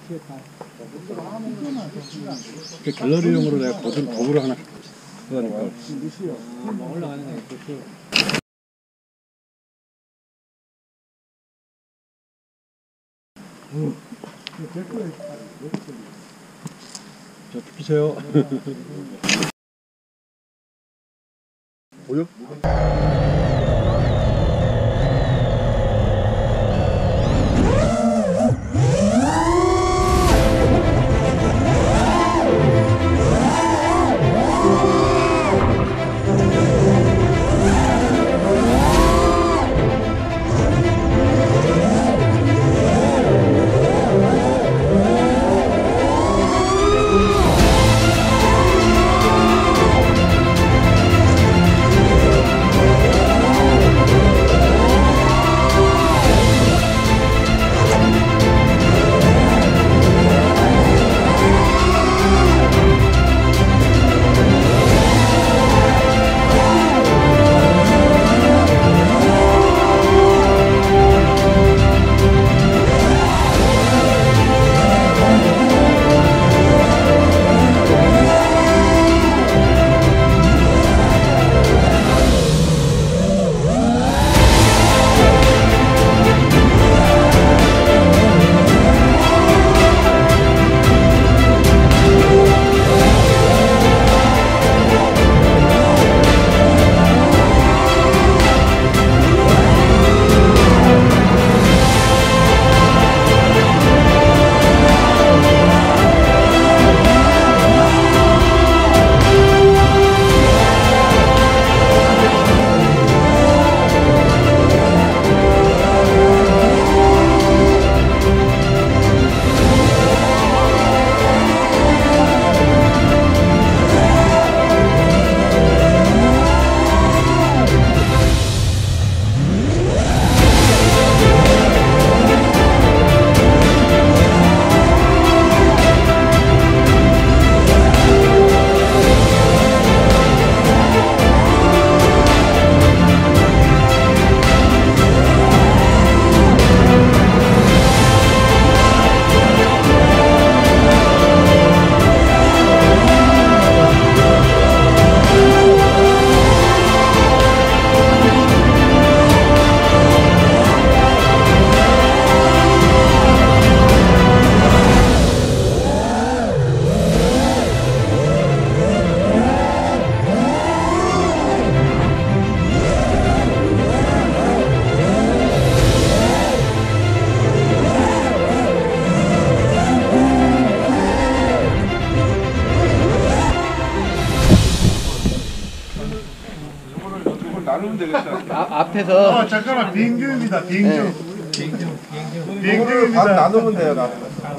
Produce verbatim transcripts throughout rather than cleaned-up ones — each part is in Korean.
그 갤러리용으로 내가 거들 거울을 하나 그러니까 올라가는 거 자, 비키세요. 보여? 나누면 되겠다. 아, 앞에서. 어, 잠깐만, 비행중입니다, 비행중. 네. 비행중, 비행중. 비행중입니다. 반 나누면 돼요, 나.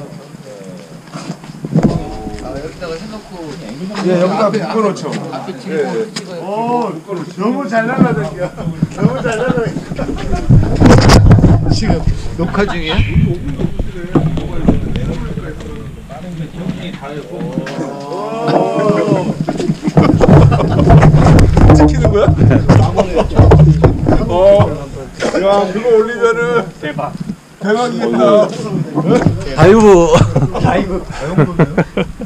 아, 여기다가 해놓고. 예, 여기다 묶어놓죠. 앞에 찍고 예, 찍어요. 오, 너무 잘 날라다녀. 너무 잘 날라다녀. 지금 녹화 중이야? 찍히는 거야? 어, 야, 그거 올리면은 대박. 대박이겠다. 다이브. 다이브.